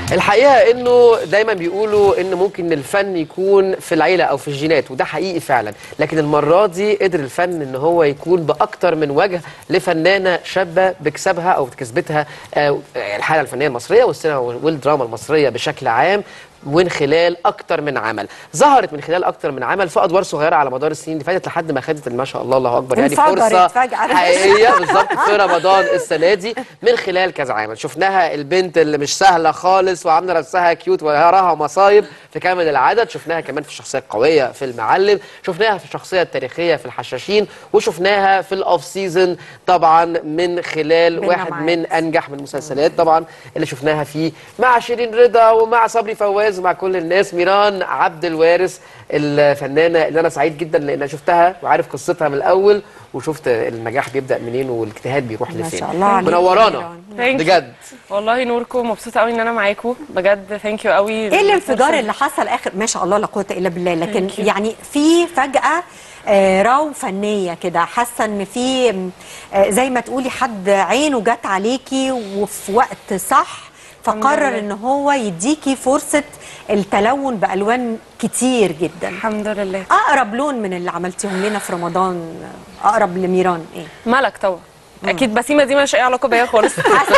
الحقيقه انه دايما بيقولوا ان ممكن الفن يكون في العيله او في الجينات، وده حقيقي فعلا، لكن المره دي قدر الفن ان هو يكون باكتر من وجه لفنانه شابه بكسبها او كسبتها الحاله الفنيه المصريه والسينما والدراما المصريه بشكل عام من خلال اكتر من عمل. ظهرت من خلال اكتر من عمل في ادوار صغيره على مدار السنين اللي فاتت لحد ما خدت ما شاء الله الله اكبر يعني فرصه حقيقيه بالظبط في رمضان السنه دي من خلال كذا عمل. شفناها البنت اللي مش سهله خالص وعامله نفسها كيوت وراها مصايب في كامل العدد، شفناها كمان في الشخصيه القويه في المعلم، شفناها في الشخصيه التاريخيه في الحشاشين، وشفناها في الاوف سيزون طبعا من خلال واحد من انجح من المسلسلات طبعا اللي شفناها فيه مع شيرين رضا ومع صبري فواز ومع كل الناس، ميران عبد الوارث الفنانه اللي انا سعيد جدا لان شفتها وعارف قصتها من الاول وشفت النجاح بيبدا منين والاجتهاد بيروح لفين. ما شاء الله منورانا بجد والله نوركم، مبسوطه قوي ان انا معاكم بجد. ثانك يو قوي. ايه الانفجار اللي حصل اخر ما شاء الله لا قوه الا بالله، لكن يعني في فجاه راو فنيه كده، حاسه ان في زي ما تقولي حد عينه جت عليكي وفي وقت صح فقرر ان هو يديكي فرصه التلون بالوان كتير جدا. الحمد لله. اقرب لون من اللي عملتيهم لنا في رمضان اقرب لميران ايه؟ ملك طبعا. اكيد بسيمه دي مالهاش اي علاقه بيا خالص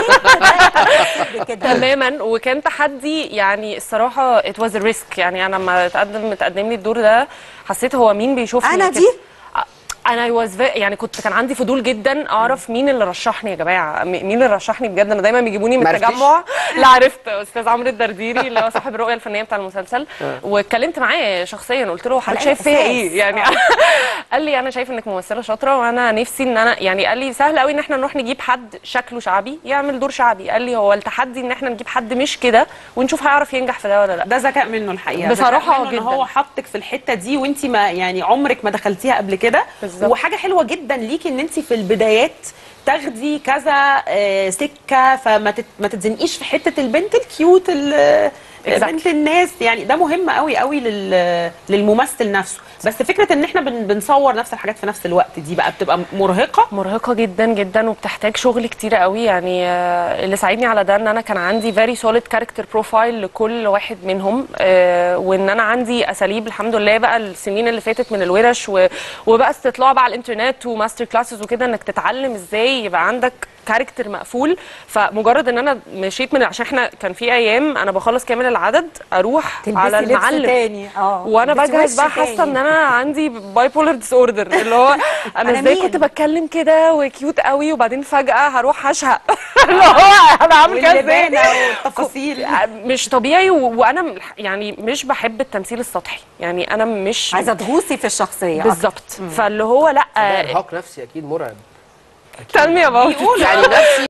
تماما، وكان تحدي يعني الصراحه ات واز ريسك. يعني انا لما تقدم لي الدور ده حسيت هو مين بيشوفني انا دي انا يعني كان عندي فضول جدا اعرف مين اللي رشحني يا جماعه، مين اللي رشحني بجد. انا دايما بيجيبوني من التجمع. لا عرفت استاذ عمرو الدرديري اللي هو صاحب الرؤيه الفنيه بتاع المسلسل واتكلمت معاه شخصيا، قلت له حضرتك شايف فيا ايه يعني قال لي انا شايف انك ممثله شاطره وانا نفسي ان انا يعني قال لي سهل قوي ان احنا نروح نجيب حد شكله شعبي يعمل دور شعبي. قال لي هو التحدي ان احنا نجيب حد مش كده ونشوف هيعرف ينجح في ده ولا لا. ده ذكاء منه الحقيقه بصراحه جدا ان هو حطك في الحته دي وانت ما يعني عمرك ما دخلتيها قبل كده. وحاجه حلوه جدا ليكي ان انت في البدايات تاخدي كذا سكه، فما تتزنقيش في حته البنت الكيوت بنت الناس. يعني ده مهم قوي قوي للممثل نفسه. بس فكره ان احنا بنصور نفس الحاجات في نفس الوقت دي بقى بتبقى مرهقه جدا جدا وبتحتاج شغل كتير قوي. يعني اللي ساعدني على ده ان انا كان عندي فيري سوليد كاركتر بروفايل لكل واحد منهم، وان انا عندي اساليب الحمد لله بقى السنين اللي فاتت من الورش وبقى استطلاع بقى على الانترنت وماستر كلاسز وكده انك تتعلم ازاي يبقى عندك كاركتر مقفول. فمجرد ان انا مشيت من عشان احنا كان في ايام انا بخلص كامل العدد اروح على المعلم تاني وانا بجهز بقى حاسه ان انا عندي باي بولر ديس اوردر اللي هو انا ازاي كنت بتكلم كده وكيوت قوي وبعدين فجاه هروح اشهق اللي هو انا عامل كده ازاي والتفاصيل مش طبيعي. وانا يعني مش بحب التمثيل السطحي، يعني انا مش عايزه تغوصي في الشخصيه بالظبط. فاللي هو لا ارهاق نفسي اكيد مرعب. تلمي يا بابا يعني نفسي